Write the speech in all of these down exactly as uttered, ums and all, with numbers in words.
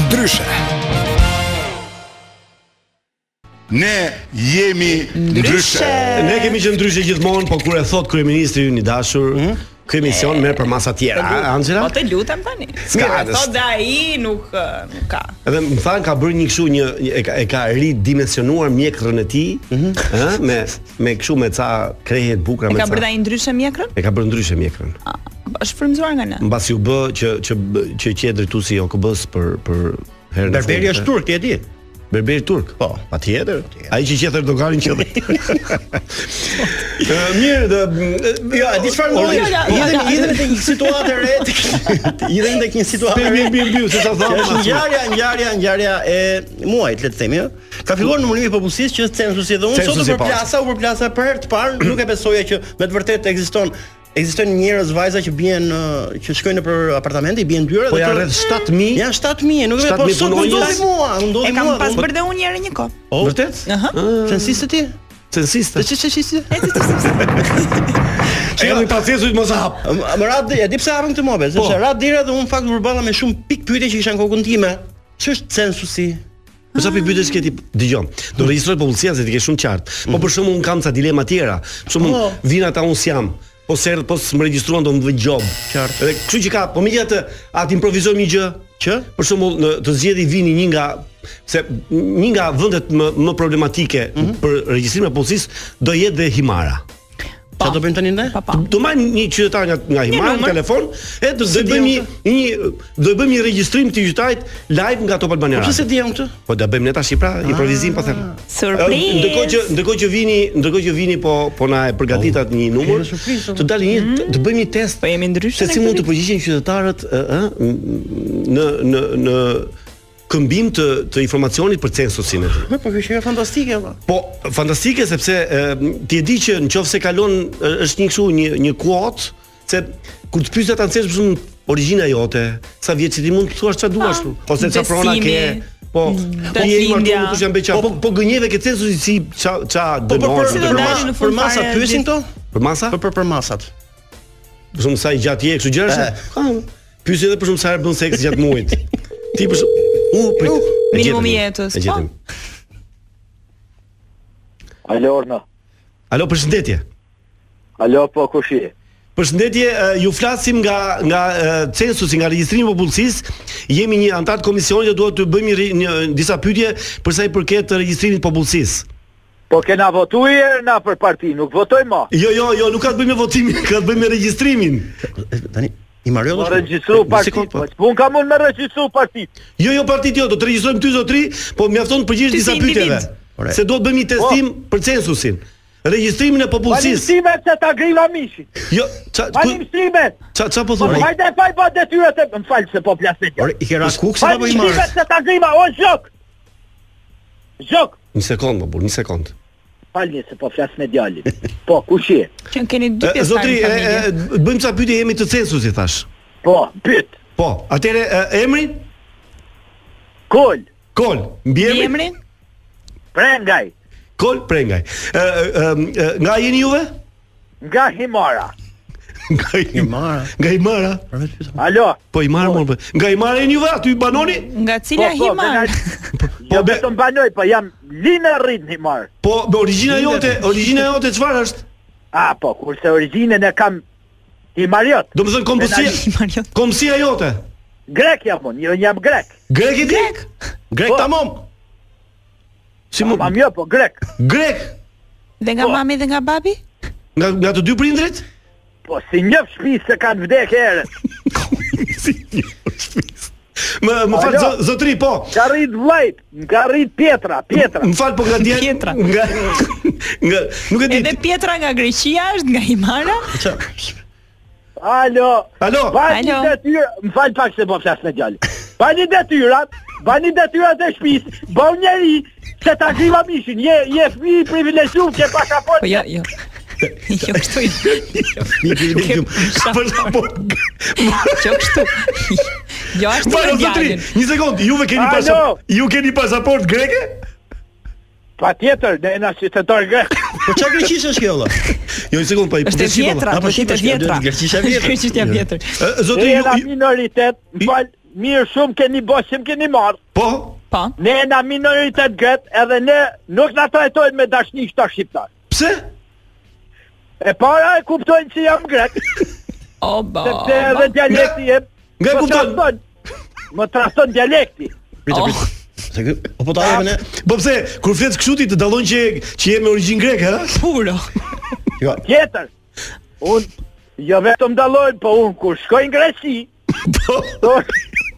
Ndryshe. Ne jemi ndryshe. Ne kemi qenë ndryshe gjithmonë, po kur e thot kryeministri ynë i dashur, ky emision merr për masa tjera, Angela? Po të lutem tani. Ska, thot dhe ai nuk nuk ka. Edhe më thanë ka bërë një kështu një e ka, e ka ridimensionuar mjekrën e tij, ëh, me me kështu me ca krehet bukura me ca. E ka bërë ai ndryshe mjekrën? E ka bërë ndryshe mjekrën. Është frymzuar nga ne. Mbasi u bë që që që qe drejtuesi i O K B-s për për herën e fundit. Berberi është turk, ti e di? Berberi turk. Po, patjetër. Ai që qet Erdoganin qet. Mirë, do jo, di çfarë ndodhi? Idhem idhem te një situatë e re. Idhem tek një situatë e re. Mbi mbi, se sa thonë. Është ngjarja, ngjarja, ngjarja e muajit, le të themi, ë. Ka filluar numërimi i popullsisë që censusi dhe unë sot u përplasa, u përplasa për herë të parë, nuk e besoja që me të vërtetë ekziston Ekzistojnë njerëz vajza që bien që shkojnë nëpër apartamente, i bien dyra dhe po janë rreth shtatë mijë. Janë shtatë mijë, nuk e po sot më ndodhi mua, më ndodhi mua. E kam pas bërë dhe unë një herë një kohë. Vërtet? Aha. Censiste ti? Censiste. Ç'e ç'e Çe jam i paciencë mos hap. Më radh, e di pse hapën këtë mohabet, sepse radh dera dhe unë fakt përballa me shumë pikë pyetje që kisha në kokën time. Ç'është censusi? Po sa pikë pyetësh këti dëgjon. Do regjistroj popullsia se ti ke shumë qartë. Po për shembull un kam ca dilema tjera. Për shembull vin ata unë jam. Po se po më regjistruan do më vë job. Qartë. Edhe kështu që ka, po megjithatë atë improvizojmë një gjë që për shembull në të zgjedhë vini një nga se një nga vendet më më problematike mm -hmm. për regjistrimin e policisë do jetë dhe Himara. Çfarë do bëjmë tani ne? Do marrim një qytetar nga nga Himara në telefon, e do të bëjmë një një do të bëjmë një regjistrim të qytetarit live nga Top Albania. Po pse se diam këtë? Po do bëjmë ne tash pra, improvizim po them. Surprizë. Ndërkohë që ndërkohë që vini, ndërkohë që vini po po na e përgatitat një numër, të dalë një të bëjmë një test. Po jemi ndryshe. Se si mund të përgjigjen qytetarët ë në në në këmbim të të informacionit për censusin e tij. Po kjo është fantastike valla. Po fantastike sepse e, ti e di që nëse kalon është një kështu një një kuot se kur të pyeset anë census për shembull origjina jote, sa vjeç ti mund të thuash çfarë duash tu, ose çfarë prona ke. Po, po je martuar kush janë beqa. Po po gënjeve ke censusi si ça ça dënor. Për masa pyesin këto? Për masa? Po për për masat. Për shembull sa i gjatë je kështu gjëra. Pyesin edhe për shembull sa herë bën seks gjatë muajit. Ti për u prit. Minimumi i jetës. E gjetëm. Alo Orna. Alo, përshëndetje. Alo, po kush je? Përshëndetje, ju flasim nga nga censusi, nga regjistrimi i popullsisë. Jemi një antar të komisionit dhe duhet të bëjmë një, një disa pyetje për sa i përket regjistrimit të popullsisë. Po kena votuar na për parti, nuk votojmë më. Jo, jo, jo, nuk ka të bëjë me votimin, ka të bëjë me regjistrimin. Tani I Mario do të regjistru partit. Po un kam mund me regjistru partit. Jo, jo partit jo, do të regjistrojmë ty zotri, po mjafton të përgjigjesh disa pyetjeve. Se do të bëjmë një testim për censusin. Regjistrimin e popullsisë. Panim se ta grilla mishin. Jo, ça Panim strimet. Ça ça po thonë? Hajde fal pa detyrat, më fal se po flaset. Ore, i ke ras kuksin apo i marr? Panim se ta grilla, o jok. Jok. Një sekond, më burr, një sekond. Falni se po flas me djalin. Po, kush je? Që keni dy pjesë. Zotri, bëjmë sa pyetje jemi të censusit thash. Po, pyet. Po, atëre emri? Kol. Kol. Mbi emrin? Prengaj. Kol Prengaj. Nga jeni juve? Nga Himara. Nga Himara. Nga Himara. Alo. Po Himara më. Nga Himara jeni juve? Aty banoni? Nga cila Himara? Po vetëm banoj, po jam linë rrit në Himar. Po me origjina jote, origjina jote çfarë është? Ah, po, kurse origjinën e kam Himariot. Do të thënë komposia komposia jote. Grek jam unë, jo jam grek. Grek i grek? Grek tamam. Si më mam jo, po grek. Grek. Dhe nga mami dhe nga babi? Nga nga të dy prindrit? Po si një shtëpi se kanë vdekë herët. Si një shtëpi. Më më fal zotri po. Ka rrit vllajt, ka rrit Pietra, Pietra. Më fal po nga djal. Pietra. Nga nga nuk e di. Edhe Pietra nga Greqia është, nga Himara? Alo. Alo. Bani detyrë, më fal pak se po flas me djalin. Bani detyrat, bani detyrat e shtëpisë, bëu njeri se ta grilla mishin, je je fëmijë i privilegjuar që pasaportë. Po jo, jo. Jo kështu. Një privilegjium. Jo kështu. Jo ashtu në djalin. Një sekond, juve keni pasaport, ju keni pasaport greke? Patjetër, ne jena qytetar grek. Po çka greqisë është kjo valla? Jo, një sekond, po i Është vjetra, apo është vjetra. Greqisja vjetër. Greqisja vjetër. Zotri ju jena minoritet, më fal, mirë shumë keni bërë që më keni marrë. Po? Po. Ne na minoritet grek, edhe ne nuk na trajtojnë me dashni këta shqiptar. Pse? E para e kuptojnë që jam grek, O ba. sepse edhe dialekti jem. Nga e më kupton? trahton- Më trahton dialekti. Prit, prit. Se kë, o po ta jemi ne. Po pse, kur flet kështu ti të dallon që që je me origjinë greke, ha? Puro. Jo. Tjetër, unë jo vetëm dallojnë, po unë kur shkoj në Greqi, Po. thosh...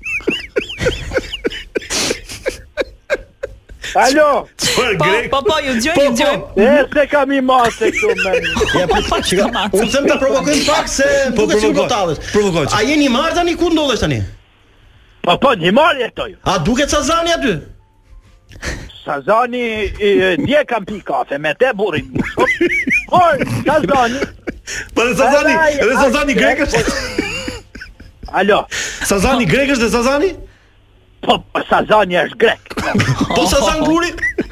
Alo, Çfarë Po, grek? po, po, ju dëgjoj, Po, ju po. dëgjoj. e se kam i masë këtu me... Ja, prit, çka. Unë them ta provokojmë pak se Po, duket sikur do provoko. tallesh. Provokoj. A jeni marrë tani ku ndodhesh tani? Po, po, një marrë jetoj. A duket Sazani aty? Sazani, i, dje kam pi kafe, me te burin një shumë. Por, Sazani... Po dhe Sazani, Edhe- edhe Sazani grek është? Alo, Sazani grek është dhe Sazani? po, po, Sazani është grek. Po Sazan guri?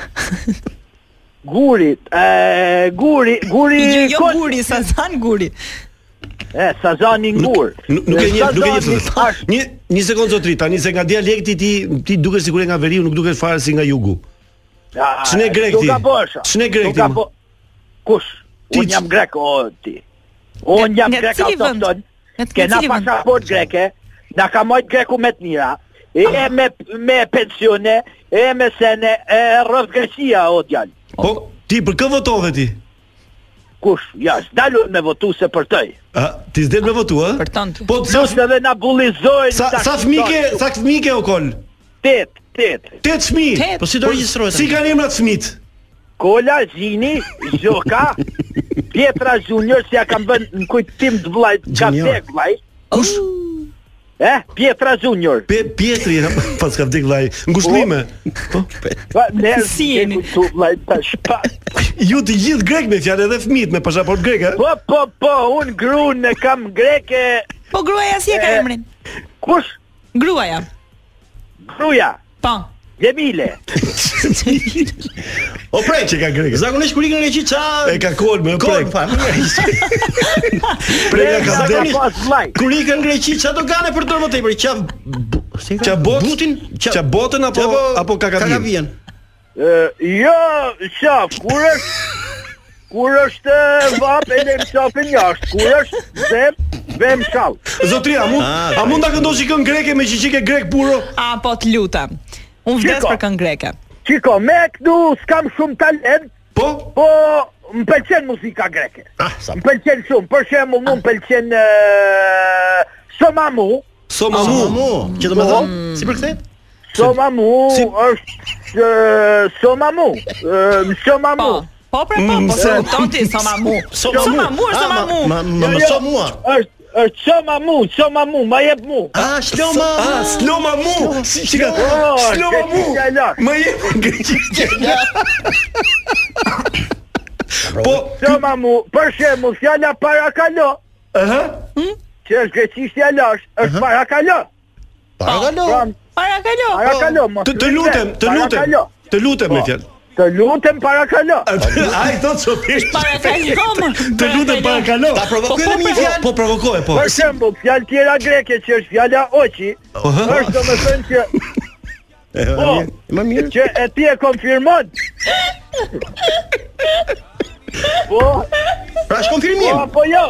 Guri, e, guri, guri... Jo, jo kot- guri, Sazan guri. E, Sazani ngur. Nuk nuk e njeh, nuk e njeh. Sazani Sazan. është- Një një sekondë zotri, tani se nga dialekti ti ti duket sikur je nga veriu, nuk duket fare si nga jugu. Ah, Ç'ne grek nuk ti? gabosha. Ç'ne grek Nuk ti, mo? gabo- Kush? Ti Unë ç- jam grek, o ti. Unë jam Nga grek cili vend? autokton. Nga Kena cili vend? pasaport greke, na ka mojt greku me të mira. E me, me pensione, e me sene, e rrëth Greqia, o djallë. Po ti për kë votove ti? Kush? Ja, s'dalun me votu se për tëj. A, ti s'del me votu, ë? Për tënd. Po sa Plus edhe na bullizojnë. sa tash- sa fëmijë, sa fëmijë o kol? Tet, tet. Tet fëmijë. Tet. Po si do regjistrohet? Si kanë emrat fëmijët? Kola, Zini, Zoka, Pietra Junior, si ja kam bën në kujtim të vllajt, ka Junior. vdek vllaj. Kush? Eh, Pietra Junior. Pe Pietri, pas ka vdek vllai. Ngushëllime. Po. Pa, ne Si jeni? Tu vllaj tash pa. Ju të gjithë grek me fjalë edhe fëmijët me pasaport grek, ë? Po, po, po, unë gruën e kam greke. Po gruaja si e ka E. emrin? Kush? Gruaja. Gruja. Po. Jemile. O prej, Që ka grek. zakonisht kur ikën në Greqi ça E ka kol me Kol, prek. pa, mirë. Preka ka Ka vdek. pas vllaj. Kur ikën në Greqi ça do gane për dorë më tepër, qa bu- si ka? Qa bot? butin, Qa botën apo apo kakavien? kakavien. Ë, jo, shaf, kur është kur është e, vap e lem shafin jashtë, kur është zem, vem shall. Zotria, a mund Ah, a mund ta këndosh një këngë greke me qiqike grek puro? A, po të lutem. Unë vdes Qiko. për këngë greke. Qiko, me këtu s'kam shumë talent, Po? po më pëlqen muzika greke. Ah, sa. Më pëlqen shumë, për shembull, mu më pëlqen uh, Somamu. So Mamu, mamu. mamu, që do të thonë, si përkthehet? Somamu Si- është uh, Somamu. Uh, Somamu. Po. Po, pra, po, Mm, po, se- se kupton ti, Somamu. Somamu, është Somamu. Ma ma Jo, ma jo. so mua. Është është Somamu, Somamu, ma jep mu. Ah, shloma. Ah, slo mamu. Si si ka? Oh, Slo ke mamu. qenë lart. Më jep greqishtja. Po, Somamu, për shembull, fjala parakalo, aha. që është greqishtja lash, është parakalo. Parakalo. Pra, Para kalo. parakalo, mos. Të të lutem, të lutem. Parakalo. Të lutem me fjalë. Të lutem parakalo. Ai thot Sofish. Para kalo. Të lutem para kalo. Ta provokoj me një Po, fjalë. po provokoj, po. Për shembull, fjalë tjera greke që është fjala oqi, Aha. është domethënë që Po. Më mirë. që e ti e konfirmon. Po, Pra është po konfirmim. apo jo.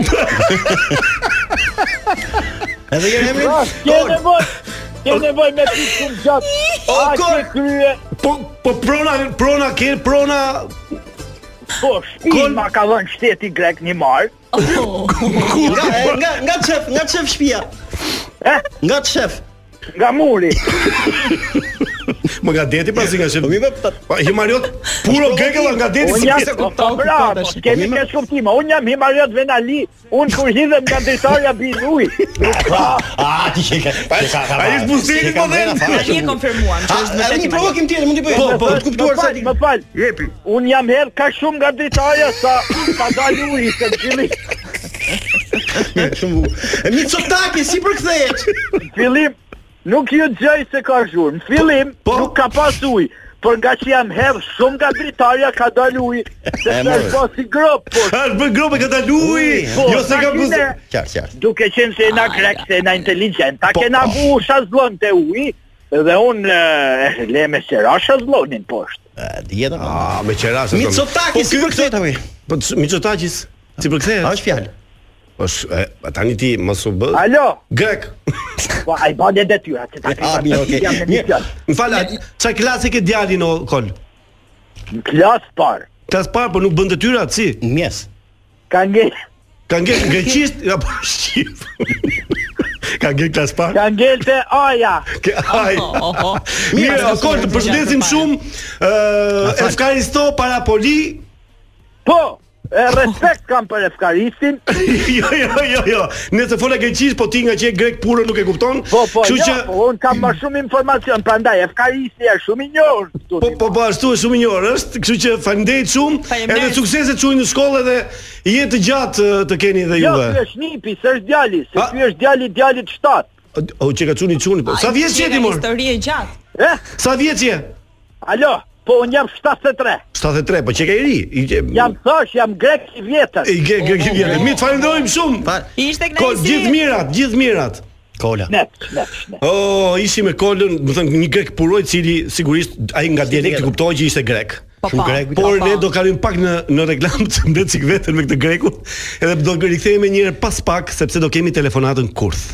Edhe jeni emri. Pra, ke nevojë, ke nevojë me pikë shumë gjatë. O, A kor. ke krye, Po po prona prona ke prona po shpi ma ka dhënë shteti grek një marë. Nga e, nga nga çef, nga çef shtëpia. Eh, Nga çef. nga muri. më nga deti pra si nga shef. Po mi vë. Po Himariot puro greke nga deti. Unë si jam ke- se kupton, po bravo, kupton tash. kemi kesh kuptima. Unë jam Himariot Venali. Unë kur hidhem nga dritarja bin uj. Ah, ti që ka. Ai është buzëti po dhe. Tani e konfirmuam që është Edhe vërtet një i provokim tjetër mund t'i bëj. Po, po, të kuptuar sa ti. Më fal. Jepi. Unë jam herë ka shumë nga dritarja sa ka dalë uji se në fillim. Shumë. E Mitsotaki si përkthehet? Në fillim nuk ju gjej se ka zhurmë. Në fillim Po. nuk ka pas ujë. por nga që jam hedh shumë nga dritarja ka dalë uji. Se është po si grop, po. Është bën grop e ka dalë uji. Jo se ka buzë. Qartë, qartë. Duke qenë se na grek, se na inteligjent, ta kena bu shazlon të uji, dhe unë le me qera shazlonin poshtë. Djetër. Ah, me qerasha. Mitsotakis si përkthehet apo? Po Mitsotakis si përkthehet? A është fjalë? Është, tani ti mos u bë. Alo. Grek. Po ai bën detyra, se ta Ah, mirë, okay. Më fal, çfarë klase ke djalin o Kol? Në klasë parë. Klasë parë, po nuk bën detyra si? Mjes. Ka ngel, Ka ngel greqisht apo shqip? Ka ngel klasë parë? ka ngel te aja. Ke aj. Mirë, Kol, të përshëndesim shumë. Ë, Efkaristo para poli. Po, e respekt kam për efkaristin. Jo, jo, jo, jo. Nëse fola greqisht, po ti nga që je grek puro nuk e kupton. Po, po, Kështu jo, që po, unë kam më shumë informacion, prandaj efkaristi është shumë i njohur këtu. Po po po ashtu është shumë i njohur është, kështu që faleminderit shumë, Faleminderit. edhe suksese çuaj në shkollë dhe jetë të gjatë uh, të keni dhe Jo, juve. ky është nipi, s'është djali, se A? ky është djali i djalit shtat. O që ka çuni çuni. Po. Sa vjeç je ti mor? Histori e gjatë. Eh? Sa vjeç je? Alo, po unë jam shtatëdhjetë e tre. shtatëdhjetë e tre, po që ke i ri. I ke- Jam thash, jam grek i vjetër. I ke ke ke vjetë. Mi të falenderojmë shumë. Ishte Ko, kënaqësi. gjithë mirat, gjithë mirat. Kola. Net, net, net. Oh, ishi me Kolën, do të thënë një grek puroj i cili sigurisht ai nga dialekti kuptoi që ishte grek. Po, Shumë po. grek. Por Po, ne po. do kalim pak në në reklam të mbet sik veten me këtë grekun, edhe do rikthehemi një herë pas pak sepse do kemi telefonatën kurth.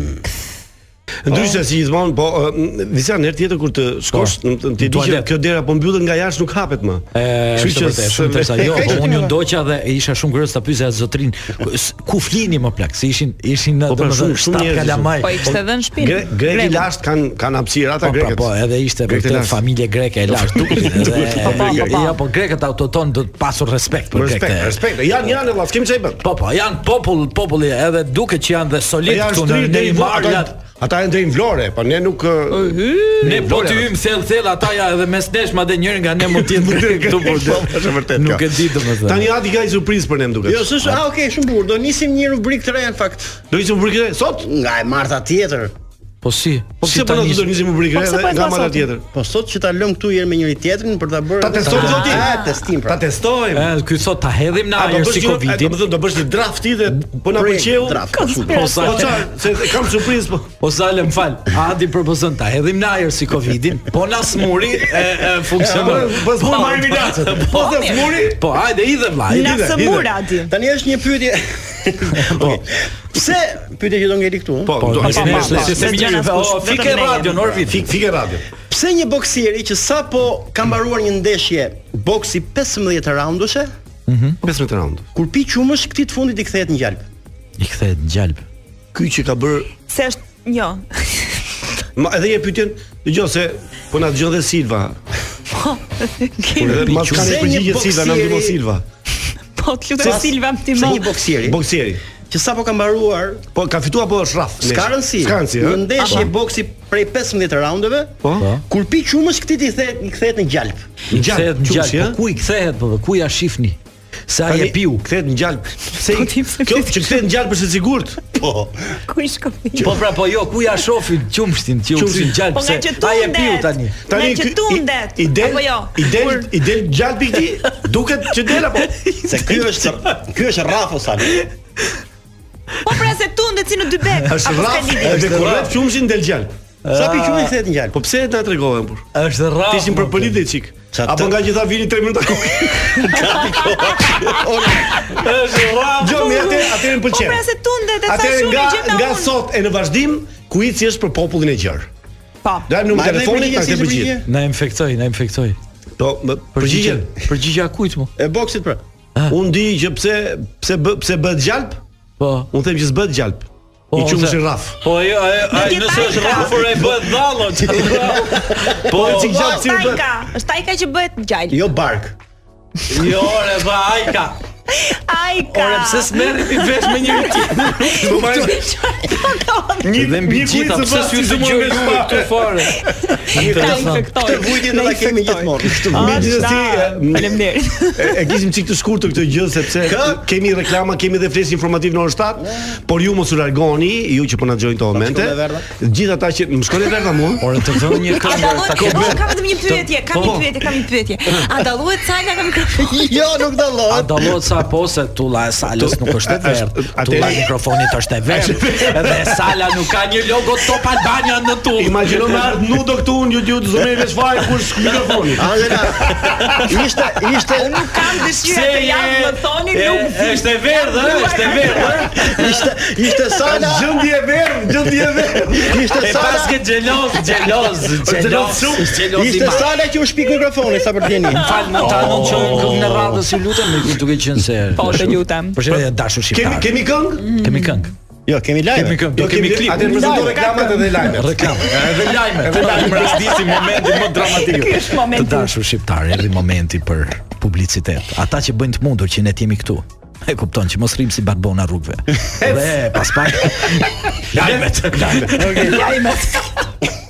Ndryshe si gjithmonë, po uh, Visian herë tjetër kur të shkosh, do të ti di që Tualet. kjo dera po mbyllet nga jashtë nuk hapet më. E, është vërtet, shumë interesant. Jo, po unë ju ndoqa dhe isha shumë kurioz ta pyesja zotrin s- ku flini më plak, se ishin ishin Po, pra, domethënë shumë- shumë shtat njerëz kalamaj. Po i kishte dhënë shtëpinë. Gre, grek i lashtë kanë kanë hapësirë ata Po, pra, grekët. po, edhe ishte Grek të vërtet lashtë. familje greke e lashtë duket. edhe- Po, po, po, po. Ja, po grekët autoton do të pasur respekt për Respekt, grekët. respekt. Janë janë valla, s'kemi çfarë bën. Po, po, janë popull, populli edhe duket që janë dhe solid Janë këtu në shtrirë deri Neymar. ata janë- ata janë deri në Vlorë, po ne nuk Ne po të hym thell thell ata ja edhe mes nesh madje njëri nga ne mund të jetë grek këtu por është vërtet. nuk kjo. e di domethënë. Tani Adi ka një surprizë për ne më duket. Jo, s'është, ah, okay, shumë bukur. Do nisim një rubrikë të re në fakt. Do ishim rubrikë sot? Nga e marta tjetër. Po si? Po pse po do nisim rubrikë Po pse po edhe e nga thua mara sot? tjetër? Po sot që ta lëm këtu herë me njëri tjetrin për ta bërë. Ta testojmë Ah, zoti. ah, testim pra. Ta testojmë. E, ky thot ta hedhim në A do ajër bësh si një, Covidin. do të thënë do bësh një drafti dhe po na Break, pëlqeu. draft. Po sa Po çfarë? Se kam surprizë po. Po sa lëm fal. Adi propozon ta hedhim në ajër si Covidin. Po na smuri e, e funksionon. Po s'mund marrim ilacet. Po se smuri. Po hajde i dhe vlla. i Na dhe. së mura di. Tani është një pyetje. Okej. Pse pyetje që do ngeli këtu? ëh? Po, do po, të po, kemi po, Se se Vetëm më na o skuq, fike vetëm ne radio jemi. Norvit. Fik fike radio. Pse një boksieri që sapo ka mbaruar një ndeshje boksi pesëmbëdhjetë raundushe, pesëmbëdhjetë raund. kur pi qumësh këtij të fundit i kthehet në gjalp. I kthehet në gjalp. Ky që ka bër, Se është, jo. ma edhe një pyetjen, dëgjoj se po na dëgjon dhe Silva. Edhe mas kanë Se një përgjigje Silva, na ndihmon boksieri- Silva. Po të lutem Sa- Silva më Se timo. një boksieri Boksieri. që sapo ka mbaruar Po ka fituar apo është rraf? s'ka rëndësi. S'ka rëndësi, Një ëh? ndeshje boksi prej pesëmbëdhjetë raundeve, Po. kur pi qumësh këtij i kthehet i kthehet në gjalp. I kthehet në qush, ja? gjalp. Po ku i kthehet po? Ku ja shifni? Sa ai e piu. Kthehet në gjalp. Se Po, ti pse kjo flet? që kthehet në gjalp është e sigurt. Po. Ku i shkoi? Po pra po jo, ku ja shohin qumshtin që u Qumshtin. kthin gjalp Po nga se që ai e piu tundet. tani. Nga që ky- tundet. I, i del, Apo jo? i del, Kur- i del gjalpi këtij, duket që del apo. Se ky është ky është rrafos tani. Po pra se tundet si në dy bek. Është Apo s'ka rraf, lidhje? edhe kur rref qumshin del gjalp. Sa pi qumësh i kthehet në gjalp. Po pse na tregove por? Është rraf. Ti ishin për politë çik. Qa Apo të- nga që tha vini tre minuta ku. Është rraf. Jo, mi atë atë më Po pëlqen. pra se tundet e tha Atëherë shumë nga gjë me nga unë. sot e në vazhdim, kuici është për popullin e gjerë. Po. Dajmë numrin Ma e telefonit përgjigje, ta si ke ishte përgjigje. përgjigje? Na infektoi, na infektoi. Po, më- përgjigjen. Përgjigja kujt mo? E boksit pra. Unë di që pse pse bë, pse bëhet gjalp? Po. Unë them që s'bëhet gjalp. I Po, qumë se- si rraf. Po ai ai ai Dhe nëse është tajka. rrafur ai bëhet dhallot. Po, e cik Po, gjalp si bëhet. tajka. Është tajka që bëhet gjallë. Jo bark. Jo, re ba ajka. Ai ka. Ora pse s'merri ti vesh me njëri tjetrin? Një dhe mbi gjitha pse s'ju dëgjoj ju këtu fare. Interesant. Këtë vujtje do ta kemi gjithmonë. Megjithatë, faleminderit. e kishim çik të shkurtër këtë gjë sepse kemi reklama, kemi edhe flesh informativ në orën shtatë, por ju mos u largoni, ju që po na dëgjoni këto momente. Gjithë ata që më shkon e verdha mua. Ora të vënë një këngë ta Kam vetëm një pyetje, kam një pyetje, kam një pyetje. A dallohet Sala nga mikrofoni? Jo, nuk dallohet. A dallohet sa po se tulla e Salës nuk është e verdhë. Tulla e mikrofonit është e verdhë. Edhe Sala nuk ka një logo Top Albania në tull. Imagjino me ardh nudo këtu në YouTube zomeri veç fare kur mikrofoni. Angela, ishte ishte Nuk kam dëshirë të jam më thoni nuk Është e verdhë, është e verdhë. ishte ishte Sala, Gjendje e verdhë, gjendje e verdhë. ishte E Sala. paske xheloz, xheloz, xheloz, xheloz i Ishte madh. Sala që u shpik mikrofoni sa për të jeni. Fal më ta anonçojmë këngën e radhës, ju lutem, me duke qenë se. Po, të lutem. Për shembull, dashur Kemi shqiptar. kemi këngë? Kemi këngë. Jo, kemi live. Kemi këngë, do Jo, kemi klip. Atë prezantoj reklamat edhe lajmet. Reklam. Edhe lajme. Edhe lajme rastisë momentin më dramatik. Ky është momenti. Të dashur shqiptar, erdhi momenti për publicitet. Ata që bëjnë të mundur që ne të jemi këtu. E kupton që mos rrim si barbona rrugëve. Dhe pas pak lajmet. Lajmet. Lajmet.